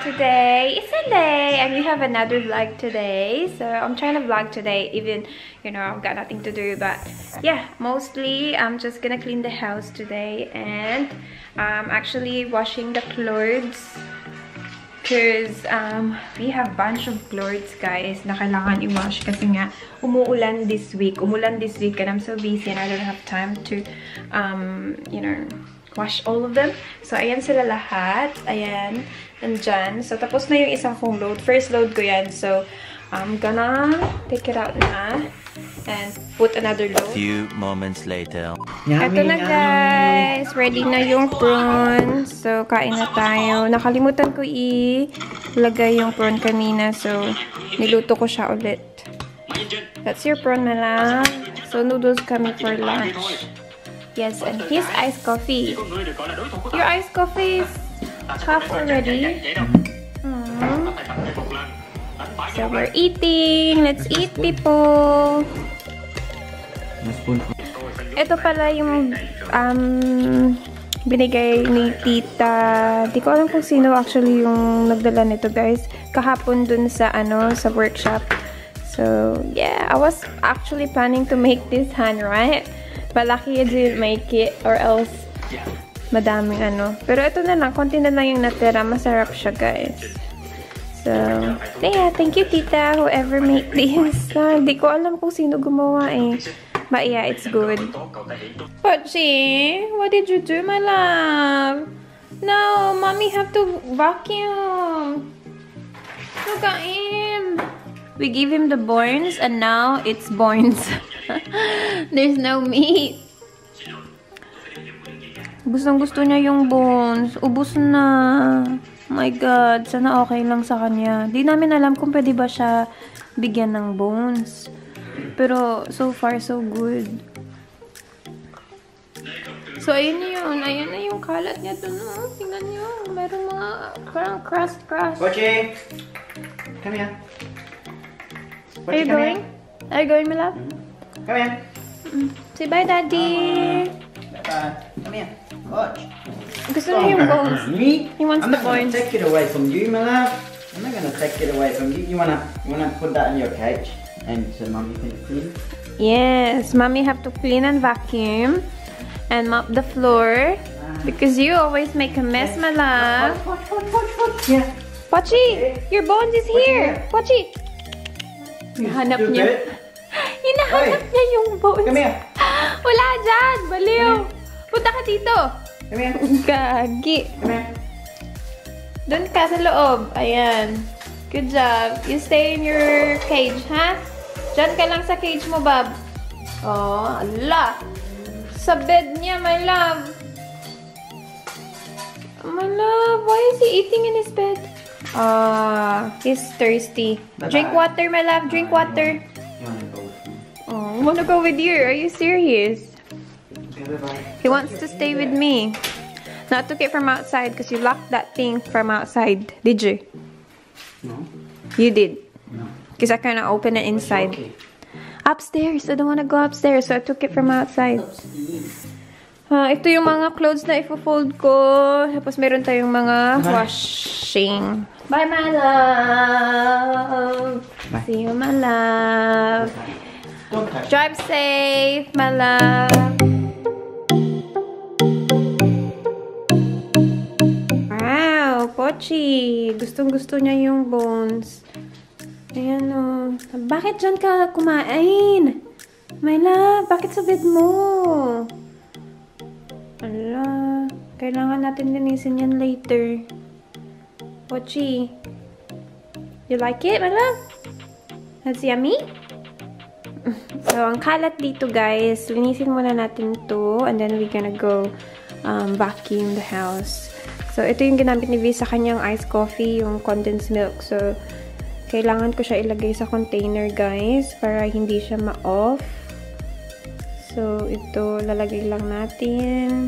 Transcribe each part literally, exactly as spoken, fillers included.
today is Sunday and we have another vlog today. So I'm trying to vlog today even, you know, I've got nothing to do, but yeah, mostly I'm just gonna clean the house today and I'm actually washing the clothes because um, we have bunch of clothes, guys, na kailangan i-wash kasi nga umuulan this week. Umulan this week and I'm so busy and I don't have time to, um, you know, wash all of them. So, ayan sila lahat. Ayan. Nandyan. So, tapos na yung isang kong load. First load ko yan. So, I'm gonna take it out na and put another load. A few moments later. Ito na, guys. Ready na yung prawn. So, kain na tayo. Nakalimutan ko i-lagay yung prawn kanina. So, niluto ko siya ulit. That's your prawn na lang. So, noodles kami for lunch. Yes, and his iced coffee. Your iced coffee is half already. Mm. So we're eating. Let's eat, people. Ito pala yung um, binigay ni tita. Di ko alam kung sino actually yung nagdala nito, guys. Kahapon dun sa ano sa workshop. So yeah, I was actually planning to make this hand, right? But lucky I didn't make it or else madaming ano. Pero ito na lang, konti na lang yung natira. Masarap siya, guys. So, yeah, thank you, tita, whoever made this. Hindi ko alam kung sino gumawa eh. But yeah, it's good. Pochi, what did you do, my love? No, mommy have to vacuum. Look at him. We give him the bones and now it's bones. There's no meat. Gustong gusto niya yung bones. Ubus na. Oh my God. Sana okay lang sa kanya. Di namin alam kung pwede ba siya bigyan ng bones. Pero so far so good. So ayun yun. Ayun na yung kalat niya dun. Oh, tingnan niyo. Merong mga parang crust crust. Pochi! Come here. Pochi, Are you going? Here. Are you going, my love? Mm-hmm. Come here. Mm. Say bye, Daddy. Bye-bye. Come here. Watch. Gusto niya yung bones. He wants I'm the not going bones. to take it away from you, my love. I'm not going to take it away from you. You want to you wanna put that in your cage and so Mommy can clean? Yes, Mommy have to clean and vacuum and mop the floor because you always make a mess, my love. Watch, watch, watch, watch. Yeah. Pochi, your bones is here. Pochi. Hinahanap niya. Hinahanap niya yung bones. Come here. Wala dyan. Baliw. Punta ka dito. Come here. Gagi. Come here. Doon ka sa loob. Ayan. Good job. You stay in your cage, ha? Diyan ka lang sa cage mo, Bob. Oh, ala. Sa bed niya, my love. My love, why is he eating in his bed? Ah, uh, he's thirsty. Drink water, my love. Drink water. You want to go with me? Oh, I want to go with you. Are you serious? Okay, bye-bye. He wants to stay with me. Not took it from outside because you locked that thing from outside. Did you? No. You did. No. Because I kind of opened it inside. Okay. Upstairs. I don't want to go upstairs, so I took it from outside. Uh, ito yung mga clothes na ifo-fold ko. Tapos meron tayong mga washing. Bye, my love. Bye. See you, my love. Don't touch. Drive safe, my love. Wow, Pochi. Gustong-gusto niya yung bones. Ayan o. Bakit dyan ka kumain? My love, bakit sa bed mo? Ala, kailangan natin linisin yan later. Pochi, you like it, my love? That's yummy? So, ang kalat dito, guys, linisin muna natin to and then we're gonna go um, vacuum the house. So, ito yung ginamit ni V sa kanyang iced coffee, yung condensed milk. So, kailangan ko siya ilagay sa container, guys, para hindi siya ma-off. So, ito, lalagay lang natin.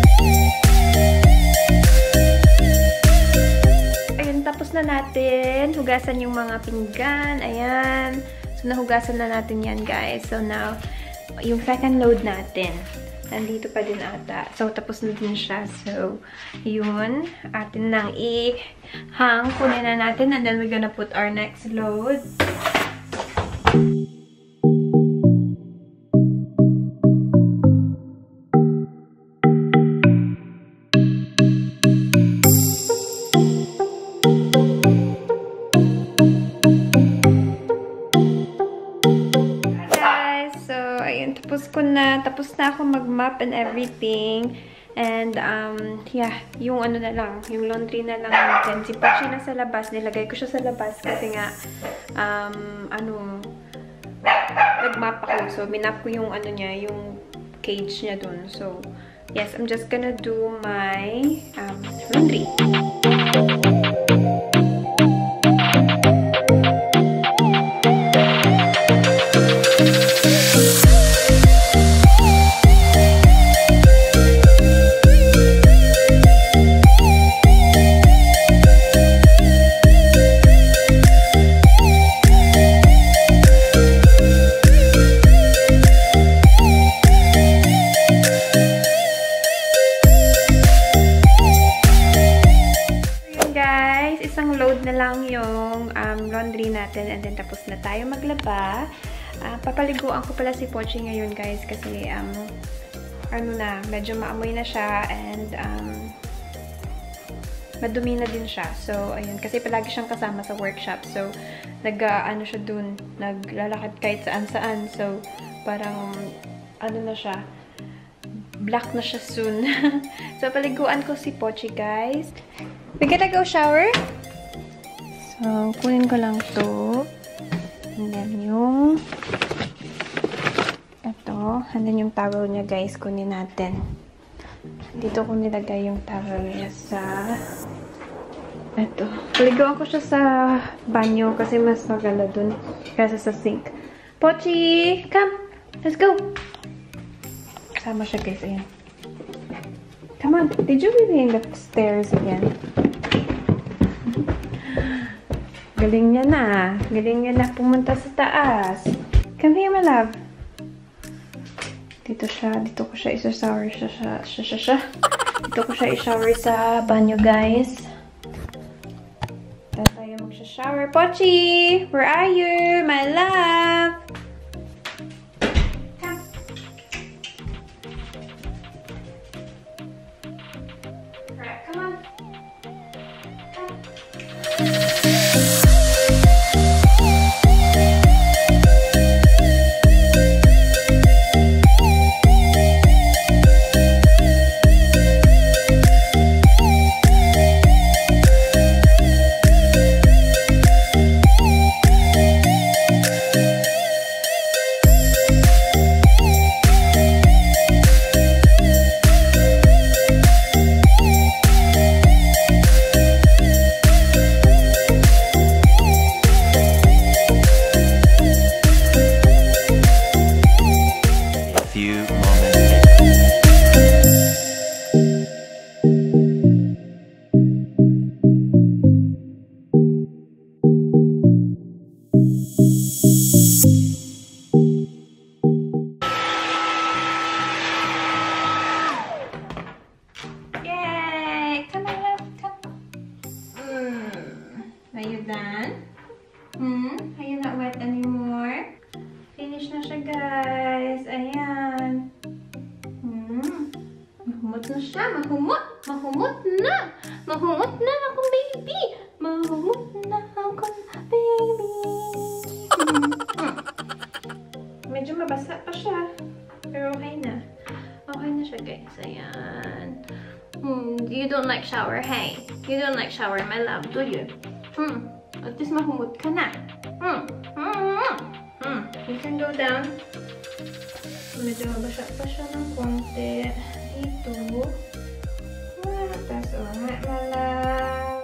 Ayun, tapos na natin. hugasan yung mga pinggan. Ayan. So, nahugasan na natin yan, guys. So, now, yung second load natin, nandito pa din ata. So, tapos na din siya. So, yun. Atin nang i-hang. Kunin na natin. And then, we're gonna put our next load. Tapos ko na, tapos na ako mag-map and everything. And, um, yeah, yung ano na lang, yung laundry na lang natin. Si Pachi na sa labas, nilagay ko siya sa labas kasi nga, um, ano, nag-map ako. So, minap ko yung ano niya, yung cage niya dun. So, yes, I'm just gonna do my, um, laundry. Isang load na lang yung um, laundry natin and then tapos na tayo maglaba. Uh, papaliguan ko pala si Pochi ngayon, guys, kasi um, ano na, medyo maamoy na siya and um, madumi na din siya. So, ayun, kasi palagi siyang kasama sa workshop. So, nag, uh, ano siya dun, naglalakad kahit saan-saan. So, parang, ano na siya, black na siya soon. So, paliguan ko si Pochi, guys. We gonna go shower? So, kunin ko lang to. And then yung ito. And then yung towel niya, guys, kunin natin. Dito ko nilagay yung towel niya sa ito. Paliguan ko siya sa banyo kasi mas maganda dun kaysa sa sink. Pochi! Come! Let's go! Kasama siya, guys. Ayan. Come on. Did you really in the stairs again? Galing niya na. Galing niya na pumunta sa taas. Come here, my love. Dito siya. Dito ko siya isa-shower siya. Siya, siya, siya, siya. Dito ko siya i-shower sa banyo, guys. Dito tayo mag-shower. Pochi! Where are you, my love? Come. Alright, come on. Come. Mahumot na siya. Mahumot. Mahumot na. Mahumot na ako, baby. Mahumot na ako, baby. Hmm. Medyo mabasa pa siya. Pero okay na. Okay na siya, guys. Ayan. Hmm. You don't like shower, hey? You don't like shower, my love, do you? Hmm. At least mahumot ka na. Hmm. Hmm. Hmm. You can go down. Medyo mabasa pa siya ng konti. Dito. Ah, that's alright, my love.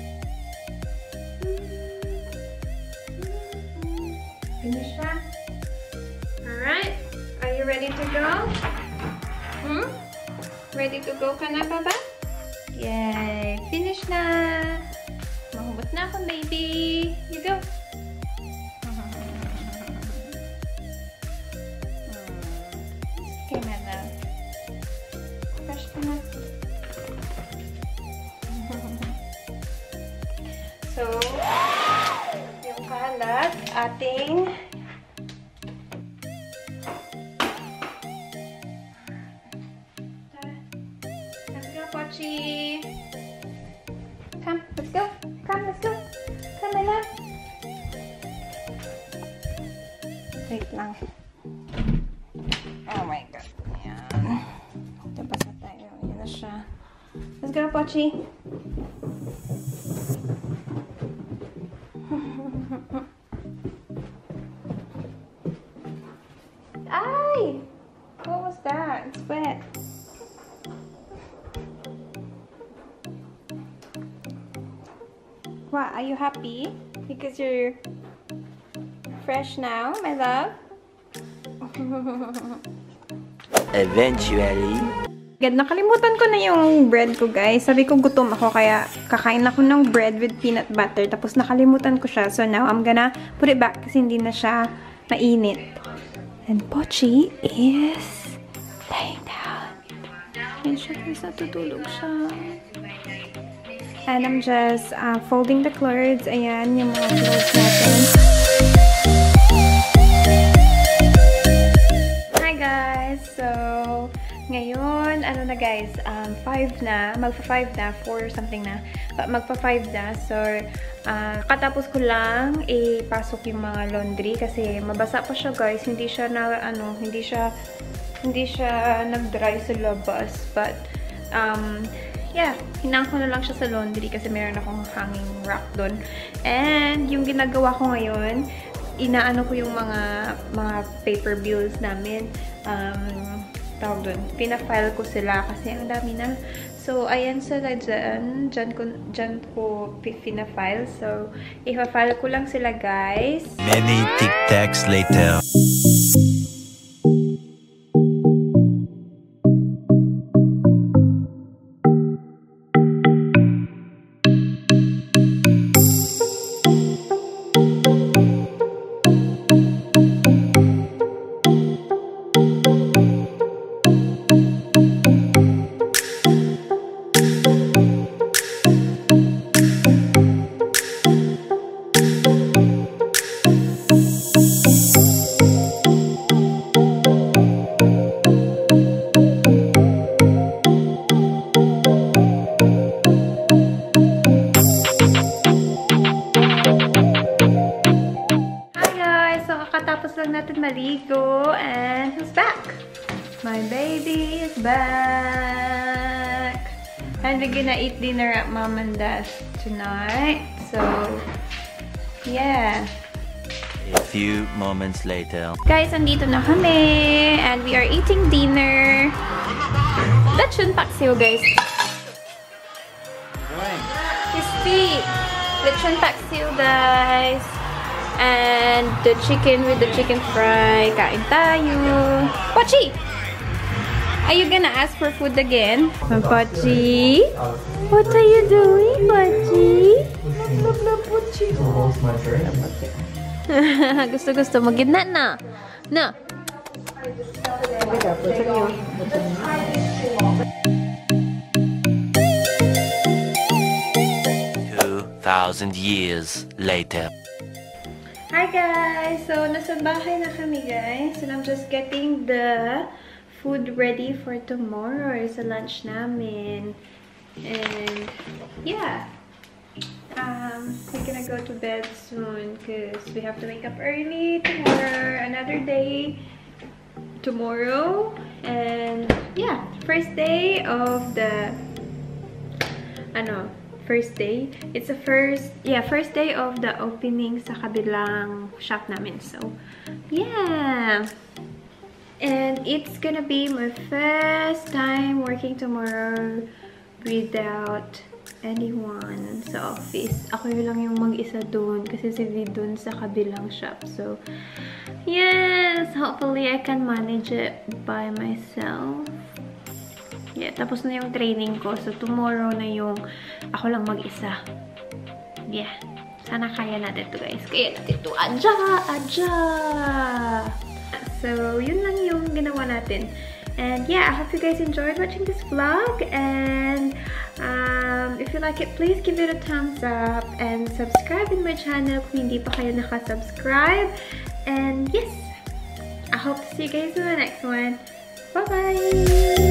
Finish na. Alright. Are you ready to go? Hmm? Ready to go ka na, Baba? Yay! Finish na! Mahumot na ako, baby. You go. Okay, my love. Fresh ka na. So, yung kalat, ating let's go, Pochi. Come, let's go. Come, let's go. Come, my love. Wait lang. Oh my God. Ayan. Tapos na tayo. Ayan na siya. Let's go, Pochi. Ay! What was that? It's wet. What? Are you happy? Because you're fresh now, my love? Eventually. Agad, nakalimutan ko na yung bread ko, guys. Sabi ko gutom ako, kaya kakain ako ng bread with peanut butter. Tapos nakalimutan ko siya. So now, I'm gonna put it back kasi hindi na siya mainit. And Pochi is laying down. Yan siya, guys. Natutulog siya. And I'm just uh, folding the clothes. Ayan, yung mga clothes natin. Hi, guys! So, ngayon, ano na guys, um, five na, magpa-five na, four something na, magpa-five na. So, uh, katapos ko lang ipasok yung mga laundry kasi mabasa pa siya, guys. Hindi siya na, ano, hindi siya, hindi siya nag-dry sa labas. But, um, yeah, hinang ko na lang siya sa laundry kasi meron akong hanging rack doon. And, yung ginagawa ko ngayon, inaano ko yung mga, mga paper bills namin. Um, tawag dun, pina-file ko sila kasi ang dami na. So, ayan sila dyan. Dyan ko, dyan ko pina-file. So, ipa-file ko lang sila, guys. Many tic-tacs later. Natin maligo, and who's back? My baby is back, and we're gonna eat dinner at Mom and Dad's tonight. So yeah. A few moments later. Guys, andito na kami, and we are eating dinner. Lechon paksiw, guys. Crispy lechon paksiw, guys. And the chicken with the chicken fry. Kain tayo. Pochi! Are you gonna ask for food again? Pochi? What are you doing, Pochi? Love, love, Pochi. Gusto-gusto mo. Gitna na. Na. Two thousand years later. Hi guys! So, nasa bahay na kami guys. And I'm just getting the food ready for tomorrow sa lunch namin. And, yeah. Um, we're gonna go to bed soon because we have to wake up early tomorrow. Another day tomorrow. And, yeah. First day of the, ano, first day. It's the first, yeah, first day of the opening sa kabilang shop namin. So, yeah. And it's gonna be my first time working tomorrow without anyone sa office. Ako yun lang yung mag-isa doon kasi si V doon sa kabilang shop. So, yes! Hopefully, I can manage it by myself. Yeah, tapos na yung training ko. So, tomorrow na yung ako lang mag-isa yeah. Sana kaya natin to guys. Kaya natin to. Adja! Adja! So, yun lang yung ginawa natin. And yeah, I hope you guys enjoyed watching this vlog. And um, if you like it, please give it a thumbs up. And subscribe in my channel kung hindi pa kayo naka-subscribe. And yes, I hope to see you guys in the next one. Bye-bye!